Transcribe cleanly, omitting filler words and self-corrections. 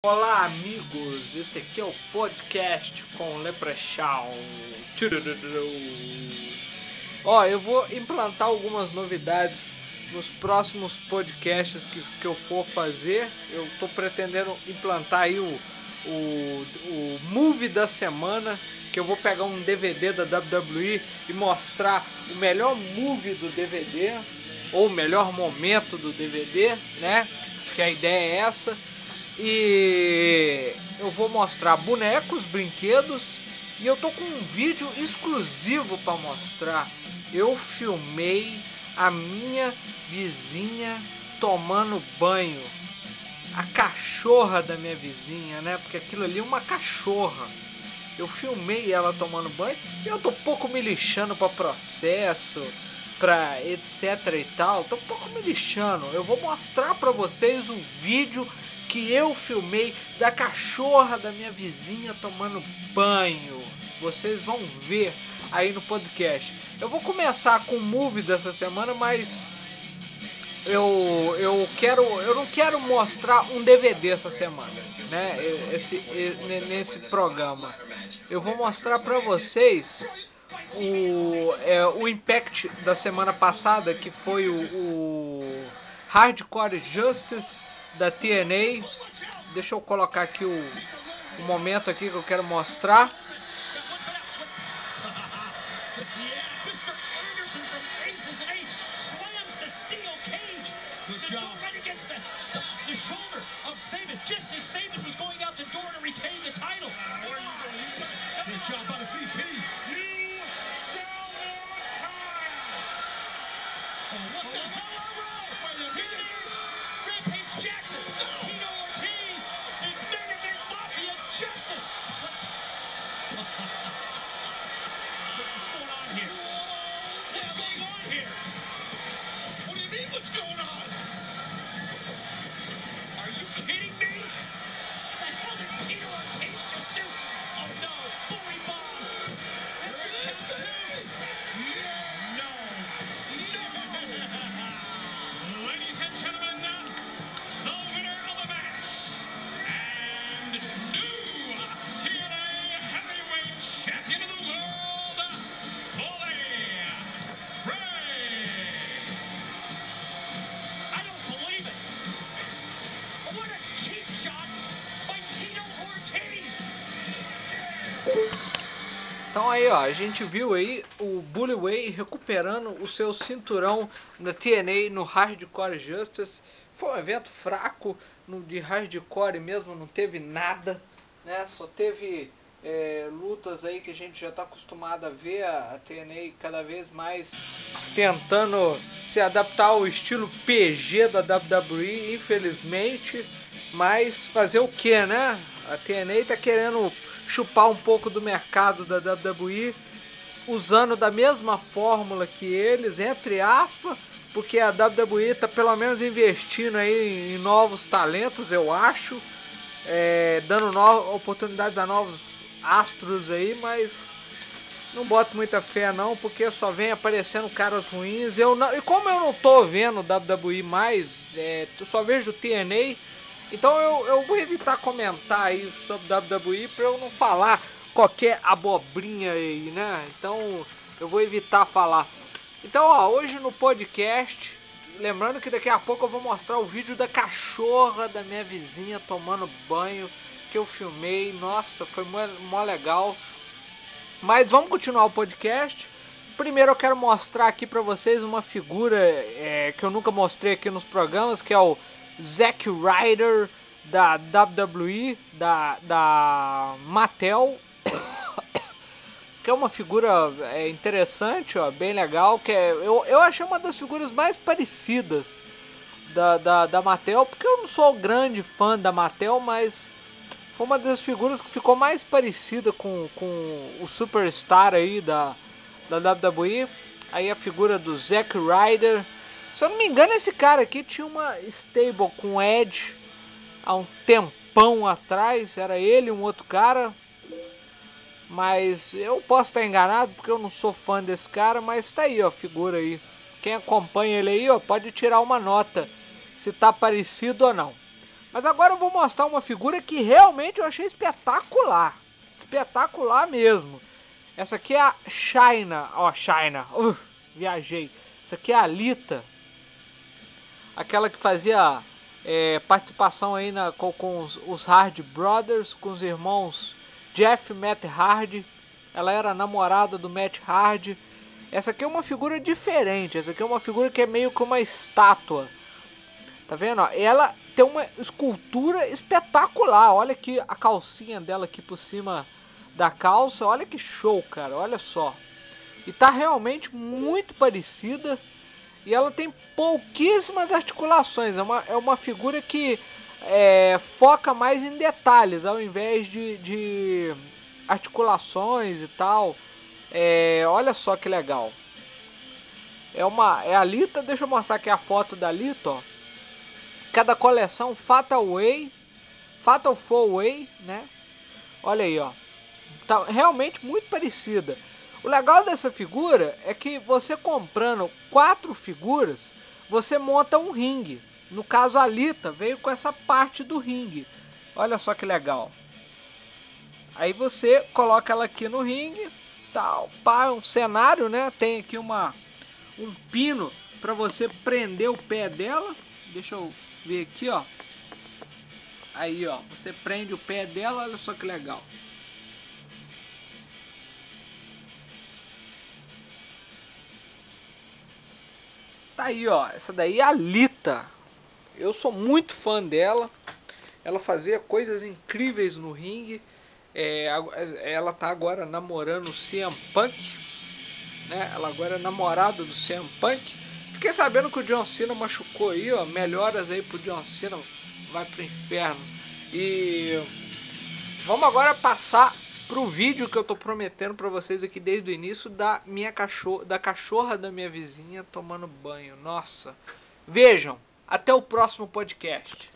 Olá amigos, esse aqui é o podcast com Leprechaun. Eu vou implantar algumas novidades nos próximos podcasts que eu for fazer. Eu estou pretendendo implantar aí o Movie da Semana, que eu vou pegar um DVD da WWE e mostrar o melhor movie do DVD, ou o melhor momento do DVD, né? Que a ideia é essa. E eu vou mostrar bonecos, brinquedos, e eu tô com um vídeo exclusivo para mostrar. Eu filmei a minha vizinha tomando banho, a cachorra da minha vizinha, né? Porque aquilo ali é uma cachorra. Eu filmei ela tomando banho e eu tô pouco me lixando para processo, pra etc e tal. Tô um pouco me lixando. Eu vou mostrar pra vocês um vídeo que eu filmei da cachorra da minha vizinha tomando banho. Vocês vão ver aí no podcast. Eu vou começar com o movie dessa semana, mas eu não quero mostrar um DVD essa semana, né? Nesse programa. Eu vou mostrar pra vocês o Impact da semana passada, que foi o Hardcore Justice da TNA. Deixa eu colocar aqui o momento aqui que eu quero mostrar. Então aí, ó, a gente viu aí o Bully Ray recuperando o seu cinturão na TNA no Hardcore Justice. Foi um evento fraco de Hardcore mesmo, não teve nada, né? Só teve lutas aí que a gente já está acostumado a ver, a TNA cada vez mais tentando se adaptar ao estilo PG da WWE, infelizmente. Mas fazer o que, né? A TNA está querendo chupar um pouco do mercado da WWE, usando da mesma fórmula que eles, entre aspas, porque a WWE está pelo menos investindo aí em novos talentos, eu acho, dando oportunidades a novos astros aí, mas não boto muita fé não, porque só vem aparecendo caras ruins. E como eu não tô vendo WWE mais, eu só vejo TNA. Então eu vou evitar comentar aí sobre WWE para eu não falar qualquer abobrinha aí, né? Então eu vou evitar falar. Então, ó, hoje no podcast, lembrando que daqui a pouco eu vou mostrar o vídeo da cachorra da minha vizinha tomando banho, que eu filmei. Nossa, foi mó legal. Mas vamos continuar o podcast. Primeiro eu quero mostrar aqui pra vocês uma figura que eu nunca mostrei aqui nos programas, que é o Zack Ryder da WWE, da Mattel, que é uma figura interessante, ó, bem legal, que eu achei uma das figuras mais parecidas da Mattel, porque eu não sou grande fã da Mattel, mas foi uma das figuras que ficou mais parecida com o Superstar aí da WWE. Aí a figura do Zack Ryder. Se eu não me engano, esse cara aqui tinha uma stable com Edge há um tempão atrás. Era ele e um outro cara. Mas eu posso estar enganado porque eu não sou fã desse cara. Mas tá aí, ó, a figura aí. Quem acompanha ele aí, ó, pode tirar uma nota se tá parecido ou não. Mas agora eu vou mostrar uma figura que realmente eu achei espetacular. Espetacular mesmo. Essa aqui é a Chyna. Ó, Chyna. Viajei. Essa aqui é a Alita. Aquela que fazia participação aí com os Hardy Brothers, com os irmãos Jeff e Matt Hardy. Ela era namorada do Matt Hardy. Essa aqui é uma figura diferente. Essa aqui é uma figura que é meio que uma estátua. Tá vendo? Ó? Ela tem uma escultura espetacular. Olha aqui a calcinha dela aqui por cima da calça. Olha que show, cara. Olha só. E tá realmente muito parecida. E ela tem pouquíssimas articulações. É uma figura que foca mais em detalhes, ao invés de articulações e tal. Olha só que legal. É a Alita. Deixa eu mostrar aqui a foto da Alita, ó. Cada coleção Fatal 4-Way, né? Olha aí, ó. Tá realmente muito parecida. O legal dessa figura é que você comprando 4 figuras, você monta um ringue. No caso, a Alita veio com essa parte do ringue. Olha só que legal. Aí você coloca ela aqui no ringue, tal, pá, um cenário, né? Tem aqui um pino para você prender o pé dela. Deixa eu ver aqui, ó. Aí, ó, você prende o pé dela, olha só que legal. Tá aí, ó, essa daí é a Alita. Eu sou muito fã dela. Ela fazia coisas incríveis no ringue. Ela tá agora namorando o CM Punk, né? Ela agora é namorada do CM Punk. Fiquei sabendo que o John Cena machucou aí, ó. Melhoras aí pro John Cena. Vai pro inferno. E vamos agora passar pro vídeo que eu tô prometendo pra vocês aqui desde o início da cachorra da minha vizinha tomando banho. Nossa. Vejam. Até o próximo podcast.